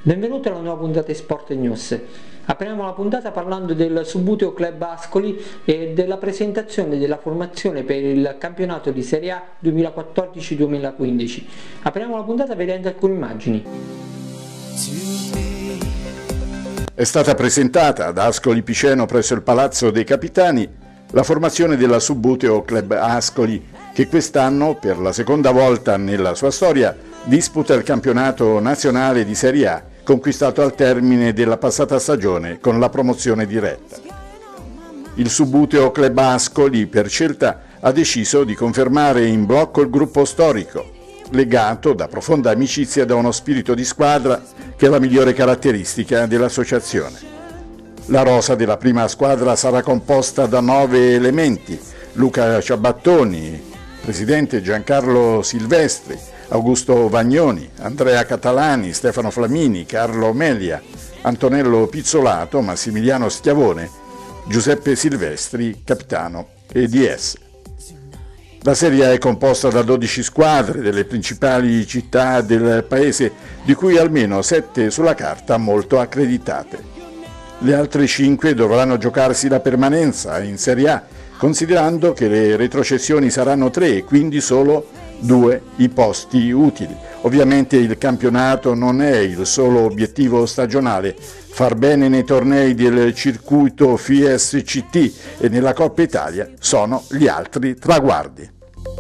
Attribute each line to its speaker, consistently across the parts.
Speaker 1: Benvenuti alla nuova puntata di Sport News. Apriamo la puntata parlando del Subbuteo Club Ascoli e della presentazione della formazione per il campionato di Serie A 2014-2015. Apriamo la puntata vedendo alcune immagini.
Speaker 2: È stata presentata ad Ascoli Piceno presso il Palazzo dei Capitani la formazione della Subbuteo Club Ascoli, che quest'anno, per la seconda volta nella sua storia, disputa il campionato nazionale di Serie A, conquistato al termine della passata stagione con la promozione diretta. Il Subbuteo Club Ascoli, per scelta, ha deciso di confermare in blocco il gruppo storico, legato da profonda amicizia da uno spirito di squadra che è la migliore caratteristica dell'associazione. La rosa della prima squadra sarà composta da 9 elementi: Luca Ciabattoni, presidente Giancarlo Silvestri, Augusto Vagnoni, Andrea Catalani, Stefano Flamini, Carlo Melia, Antonello Pizzolato, Massimiliano Schiavone, Giuseppe Silvestri, capitano e DS. La Serie A è composta da 12 squadre delle principali città del paese, di cui almeno 7 sulla carta molto accreditate. Le altre 5 dovranno giocarsi la permanenza in Serie A, considerando che le retrocessioni saranno 3 e quindi solo 2 i posti utili. Ovviamente il campionato non è il solo obiettivo stagionale. Far bene nei tornei del circuito FISCT e nella Coppa Italia sono gli altri traguardi.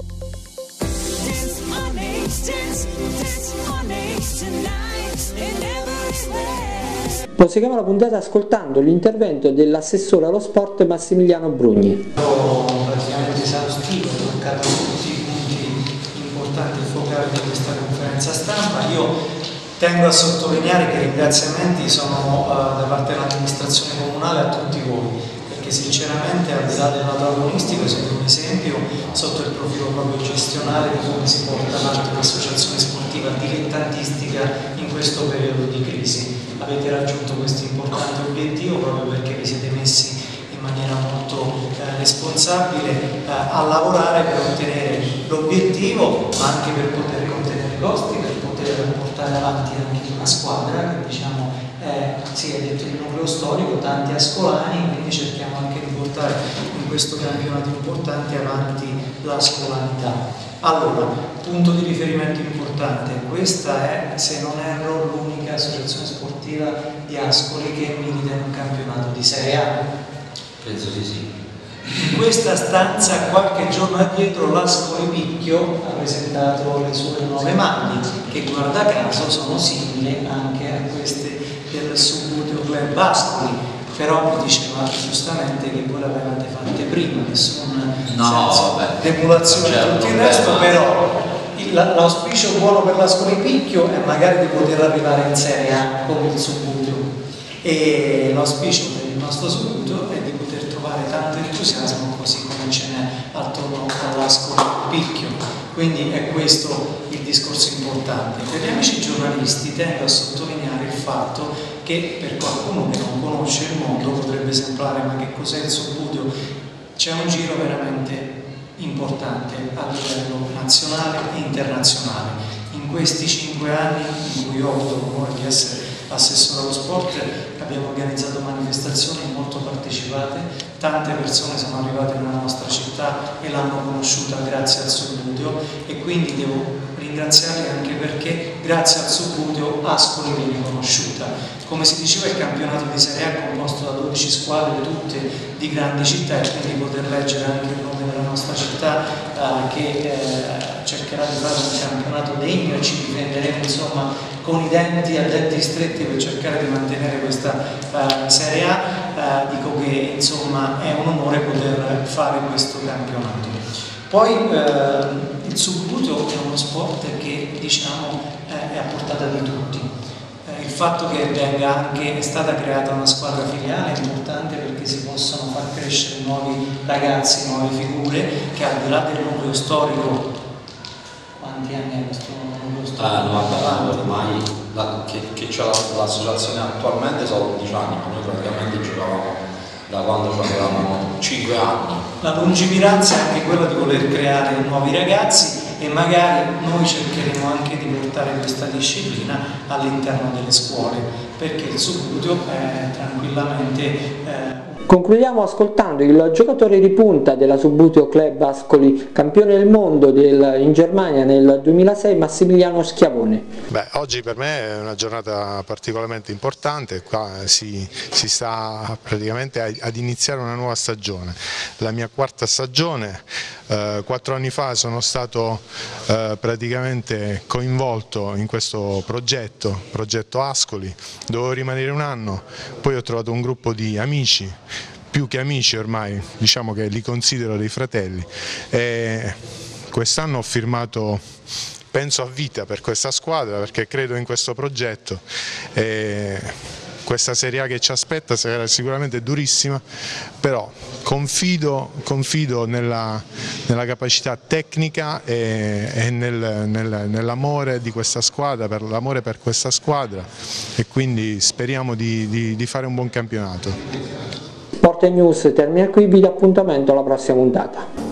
Speaker 1: Proseguiamo la puntata ascoltando l'intervento dell'assessore allo sport Massimiliano Brugni.
Speaker 3: Praticamente esaustivo, ho toccato tutti i punti importanti e focali di questa conferenza stampa. Io tengo a sottolineare che i ringraziamenti sono da parte dell'amministrazione comunale a tutti voi, perché sinceramente al di là del lato agonistico siete un esempio sotto il profilo proprio gestionale di come si porta avanti un'associazione sportiva dilettantistica in questo periodo di crisi. Avete raggiunto questo importante obiettivo proprio perché vi siete messi in maniera molto responsabile a lavorare per ottenere l'obiettivo, ma anche per poter contenere i costi, per poter portare avanti anche una squadra che si è detto il nucleo storico, tanti ascolani, quindi cerchiamo anche di portare in questo campionato importante avanti la scolanità. Allora, punto di riferimento importante, questa è, se non erro, l'unica associazione sportiva di Ascoli che milita in un campionato di Serie A.
Speaker 4: Penso di sì.
Speaker 3: In questa stanza qualche giorno addietro l'Ascoli Picchio ha presentato le sue 9 maglie, che guarda caso sono simili anche a queste del Subbuteo Club Ascoli, però mi diceva giustamente che voi l'avevate fatte prima, nessun demulazione e tutto il resto, però l'auspicio buono per l'Ascoli Picchio è magari di poter arrivare in Serie A come il Subbuteo, e l'auspicio per il nostro Subbuteo è di poter trovare tanto entusiasmo così come ce n'è attorno all'Ascoli Picchio. Quindi è questo il discorso importante. Per gli amici giornalisti tengo a sottolineare il fatto che per qualcuno che non conosce il mondo potrebbe sembrare ma che cos'è il Subbuteo? C'è un giro veramente importante a livello nazionale e internazionale. In questi 5 anni in cui ho avuto l'onore di essere assessore allo sport abbiamo organizzato manifestazioni molto partecipate, tante persone sono arrivate nella nostra città e l'hanno conosciuta grazie al Subbuteo, e quindi devo ringraziarli anche perché grazie al Subbuteo Ascoli viene conosciuta. Come si diceva, il campionato di Serie A è composto da 12 squadre, tutte di grandi città, e quindi poter leggere anche il nome della nostra città che cercherà di fare un campionato degno, e ci difenderemo insomma con i denti a denti stretti per cercare di mantenere questa Serie A. Dico che insomma è un onore poter fare questo campionato. Poi il Subbuteo è uno sport che diciamo è a portata di tutti. Il fatto che è stata creata una squadra filiale è importante perché si possono far crescere nuovi ragazzi, nuove figure che al di là del nucleo storico, quanti anni è questo nucleo storico?
Speaker 4: Ormai che c'è l'associazione attualmente sono 11 anni, ma noi praticamente giocavamo da quando avevamo 5 anni.
Speaker 3: La lungimiranza è anche quella di voler creare nuovi ragazzi e magari noi cercheremo anche di portare questa disciplina all'interno delle scuole, perché il subbuteo è tranquillamente
Speaker 1: Concludiamo ascoltando il giocatore di punta della Subbuteo Club Ascoli, campione del mondo in Germania nel 2006, Massimiliano Schiavone.
Speaker 5: Oggi per me è una giornata particolarmente importante, qua si sta praticamente ad iniziare una nuova stagione, la mia quarta stagione. 4 anni fa sono stato praticamente coinvolto in questo progetto Ascoli, dovevo rimanere un anno, poi ho trovato un gruppo di amici, più che amici ormai, diciamo che li considero dei fratelli, e quest'anno ho firmato, penso, a vita per questa squadra, perché credo in questo progetto. Questa Serie A che ci aspetta sarà sicuramente durissima, però confido nella capacità tecnica e nell'amore di questa squadra, per l'amore per questa squadra, e quindi speriamo di fare un buon campionato.
Speaker 1: Sport News termina qui, vi do appuntamento alla prossima puntata.